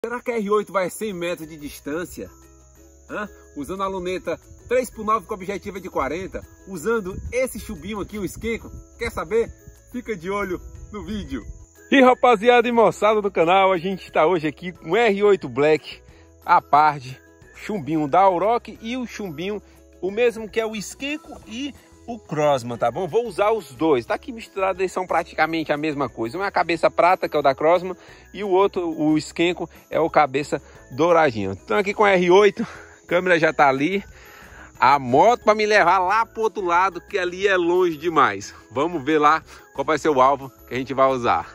Será que a R8 vai a 100 metros de distância? Usando a luneta 3x9 com objetiva de 40, usando esse chumbinho aqui, o Skenko. Quer saber? Fica de olho no vídeo. E rapaziada e moçada do canal, a gente está hoje aqui com o R8 Black, a Pard, chumbinho da Auroch e o chumbinho, o mesmo que é o Skenko e o Crossman, tá bom? Vou usar os dois, tá aqui misturado, eles são praticamente a mesma coisa. Um é a cabeça prata, que é o da Crossman, e o outro, o Skenko, é o cabeça douradinho. Então aqui com a R8, a câmera já tá ali, a moto para me levar lá pro outro lado, que ali é longe demais. Vamos ver lá qual vai ser o alvo que a gente vai usar.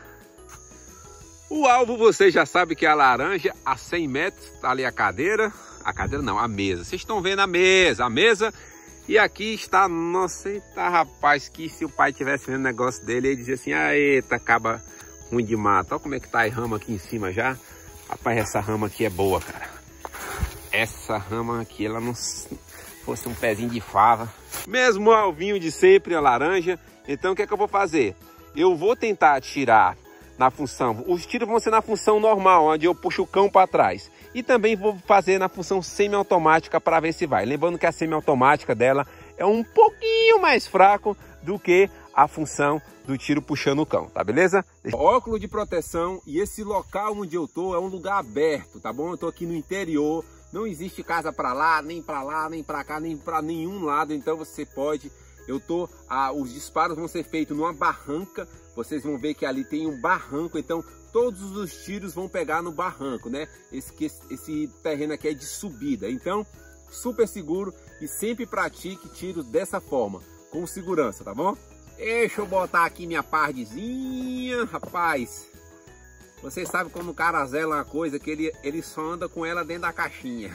O alvo você já sabe que é a laranja, a 100 metros, tá ali a cadeira não, a mesa. Vocês estão vendo a mesa. E aqui está, nossa, eita rapaz, que se o pai tivesse vendo o negócio dele, ele dizia assim, eita, acaba ruim de mato. Olha como é que tá a rama aqui em cima já. Rapaz, essa rama aqui é boa, cara. Essa rama aqui, ela não fosse um pezinho de fava. Mesmo alvinho de sempre, a laranja. Então o que é que eu vou fazer? Eu vou tentar tirar na função, os tiros vão ser na função normal, onde eu puxo o cão para trás. E também vou fazer na função semiautomática para ver se vai. Lembrando que a semiautomática dela é um pouquinho mais fraco do que a função do tiro puxando o cão, tá beleza? Óculos de proteção, e esse local onde eu tô é um lugar aberto, tá bom? Eu tô aqui no interior, não existe casa para lá, nem para cá, nem para nenhum lado, então você pode... os disparos vão ser feitos numa barranca, vocês vão ver que ali tem um barranco, então todos os tiros vão pegar no barranco, né? Esse terreno aqui é de subida, então super seguro e sempre pratique tiros dessa forma, com segurança, tá bom? Deixa eu botar aqui minha pardzinha, rapaz. Vocês sabem quando o cara zela uma coisa, que ele só anda com ela dentro da caixinha.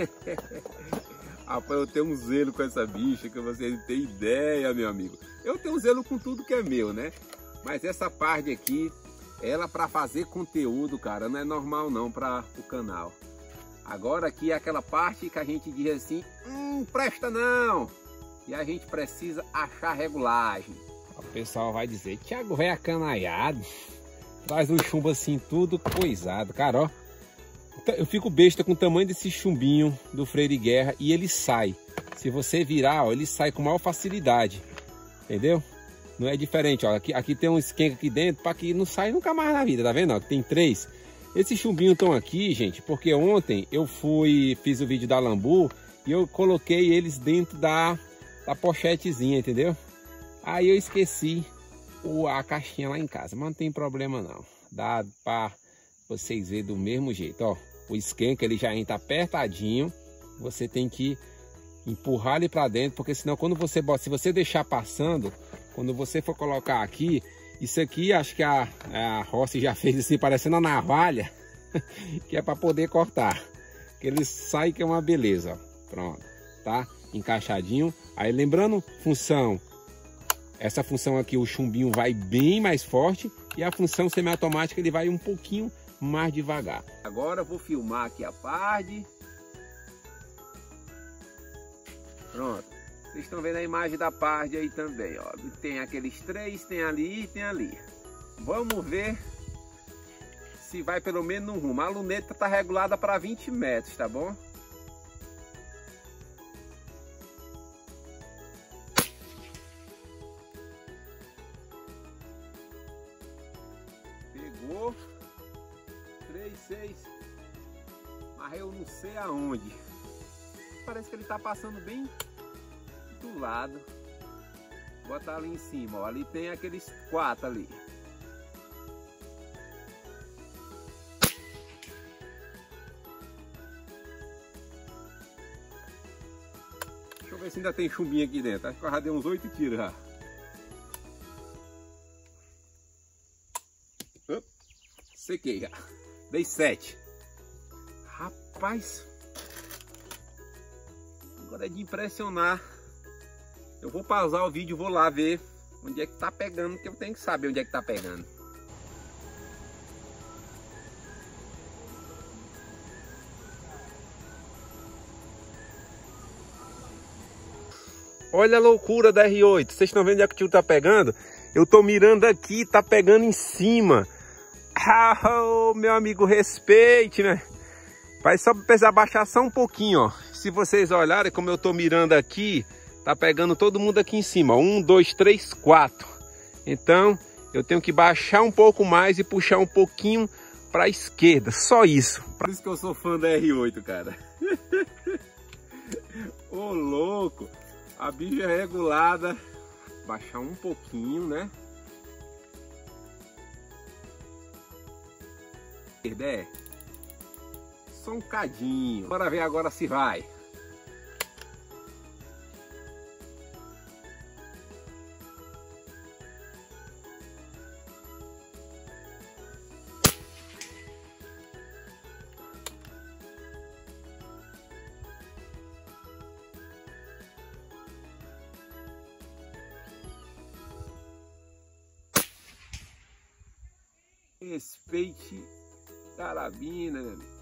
Rapaz, eu tenho um zelo com essa bicha que vocês não têm ideia, meu amigo. Eu tenho um zelo com tudo que é meu, né? Mas essa Pard aqui, ela para fazer conteúdo, cara, não é normal não para o canal. Agora aqui é aquela parte que a gente diz assim, presta não. E a gente precisa achar regulagem. O pessoal vai dizer, Thiago, vai acanaiado. Traz um chumbo assim, tudo coisado. Cara, ó. Eu fico besta com o tamanho desse chumbinho do freio de guerra e ele sai. Se você virar, ó, ele sai com maior facilidade. Entendeu? Não é diferente, ó. Aqui tem um Skenko aqui dentro para que não sai nunca mais na vida, tá vendo? Ó, tem 3. Esses chumbinhos estão aqui, gente, porque ontem eu fiz o vídeo da Lambu e eu coloquei eles dentro da pochetezinha, entendeu? Aí eu esqueci a caixinha lá em casa, mas não tem problema não. Dá para vocês verem do mesmo jeito, ó. O Skenko ele já entra apertadinho, você tem que empurrar ele para dentro, porque senão quando você bota, se você deixar passando, quando você for colocar aqui, isso aqui acho que a Rossi já fez assim, parecendo uma navalha, que é para poder cortar, que ele sai que é uma beleza, ó. Pronto, tá? Encaixadinho. Aí lembrando, essa função aqui o chumbinho vai bem mais forte e a função semiautomática ele vai um pouquinho mais devagar. Agora eu vou filmar aqui a Pard. Pronto. Vocês estão vendo a imagem da Pard aí também, ó. Tem aqueles 3, tem ali e tem ali. Vamos ver se vai pelo menos no rumo. A luneta tá regulada para 20 metros, tá bom? Pegou. 3, 6, mas eu não sei aonde. Parece que ele tá passando bem do lado. Vou botar ali em cima, ó. Ali tem aqueles 4 ali. Deixa eu ver se ainda tem chumbinho aqui dentro. Acho que eu já dei uns 8 tiros já. Sequei já. Dei 7. Rapaz, agora é de impressionar. Eu vou pausar o vídeo e vou lá ver onde é que tá pegando, porque eu tenho que saber onde é que tá pegando. Olha a loucura da R8. Vocês estão vendo onde é que o tiro tá pegando? Eu tô mirando aqui, tá pegando em cima. Oh, meu amigo, respeite, né? Vai só precisar baixar só um pouquinho, ó. Se vocês olharem como eu tô mirando aqui, tá pegando todo mundo aqui em cima. 1, 2, 3, 4. Então, eu tenho que baixar um pouco mais e puxar um pouquinho para a esquerda. Só isso. Por isso que eu sou fã da R8, cara. Ô, louco. A bicha é regulada. Baixar um pouquinho, né? É. Só um cadinho. Bora ver agora se vai. Respeite carabina, meu amigo.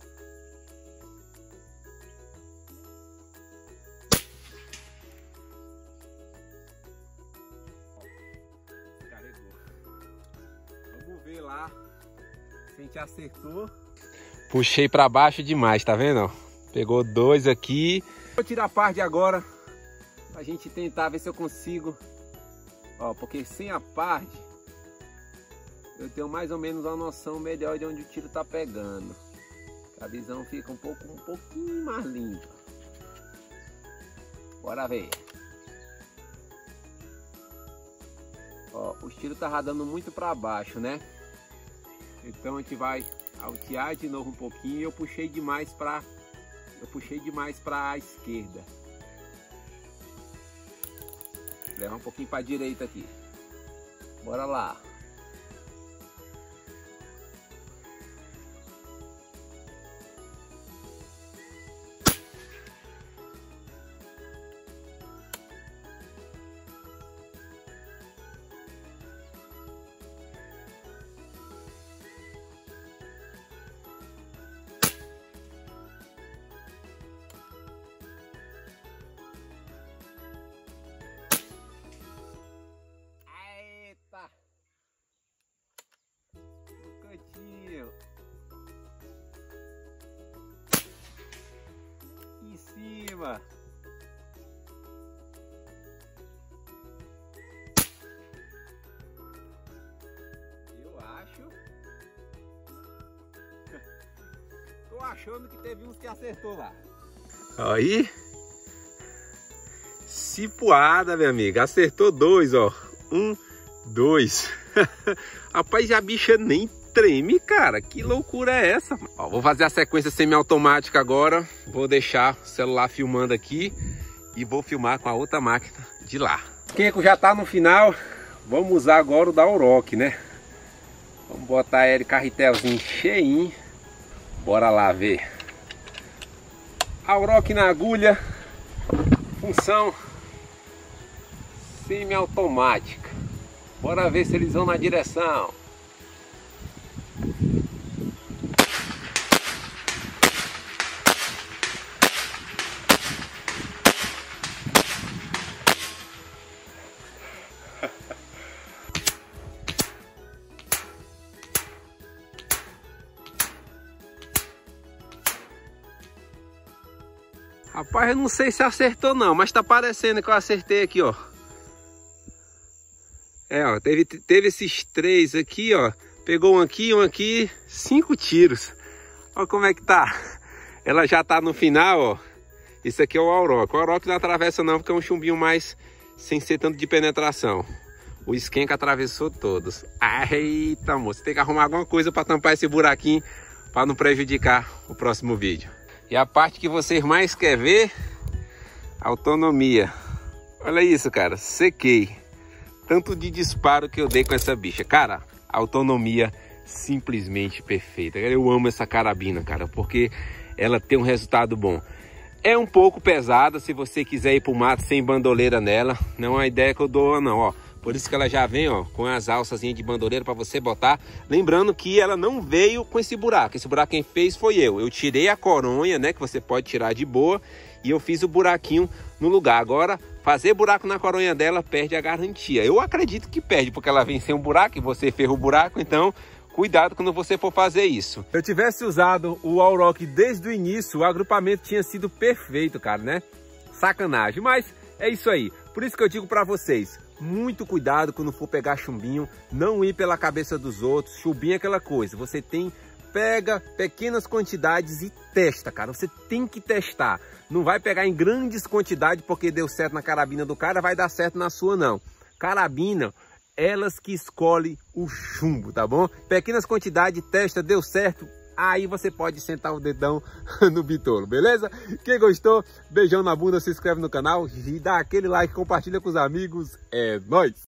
Carregou. Vamos ver lá se a gente acertou. Puxei para baixo demais, tá vendo? Pegou 2 aqui. Vou tirar a parte agora pra gente tentar ver se eu consigo. Ó, porque sem a parte eu tenho mais ou menos uma noção melhor de onde o tiro tá pegando. A visão fica um pouquinho mais limpa. Bora ver. Ó, o tiro tá radando muito para baixo, né? Então a gente vai altear de novo um pouquinho. Eu puxei demais para a esquerda. Levar um pouquinho para a direita aqui. Bora lá. No cantinho. Em cima. Eu acho. Tô achando que teve uns que acertou lá. Aí. Cipuada, minha amiga. Acertou 2, ó. 1, 2. Rapaz, a bicha nem treme, cara. Que loucura é essa? Ó, vou fazer a sequência semiautomática agora. Vou deixar o celular filmando aqui e vou filmar com a outra máquina de lá. O Kenko já tá no final. Vamos usar agora o da Auroch, né? Vamos botar ele carretelzinho cheinho. Bora lá ver. Auroch na agulha. Função semiautomática. Bora ver se eles vão na direção. Rapaz, eu não sei se acertou não, mas tá parecendo que eu acertei aqui, ó. É, ó, teve esses 3 aqui, ó. Pegou um aqui, 5 tiros. Olha como é que tá. Ela já tá no final, ó. Isso aqui é o Auroch. O Auroch não atravessa não, porque é um chumbinho mais sem ser tanto de penetração. O Skenk atravessou todos. Eita, moço, tem que arrumar alguma coisa para tampar esse buraquinho, para não prejudicar o próximo vídeo. E a parte que vocês mais querem ver, autonomia. Olha isso, cara, sequei. Tanto de disparo que eu dei com essa bicha. Cara, autonomia simplesmente perfeita. Eu amo essa carabina, cara, porque ela tem um resultado bom. É um pouco pesada se você quiser ir pro mato sem bandoleira nela. Não é uma ideia que eu dou, não, ó. Por isso que ela já vem, ó, com as alçazinhas de bandoleira para você botar. Lembrando que ela não veio com esse buraco. Esse buraco quem fez foi eu. Eu tirei a coronha, né, que você pode tirar de boa, e eu fiz o buraquinho no lugar. Agora, fazer buraco na coronha dela perde a garantia. Eu acredito que perde, porque ela vem sem um buraco e você ferra o buraco, então cuidado quando você for fazer isso. Se eu tivesse usado o Auroch desde o início, o agrupamento tinha sido perfeito, cara, né? Sacanagem, mas é isso aí. Por isso que eu digo para vocês, muito cuidado quando for pegar chumbinho, não ir pela cabeça dos outros. Chumbinho é aquela coisa, você pega pequenas quantidades e testa, cara. Você tem que testar. Não vai pegar em grandes quantidades porque deu certo na carabina do cara, vai dar certo na sua não. Carabina, elas que escolhem o chumbo, tá bom? Pequenas quantidades, testa, deu certo, aí você pode sentar o dedão no bitolo, beleza? Quem gostou, beijão na bunda, se inscreve no canal e dá aquele like, compartilha com os amigos, é nóis!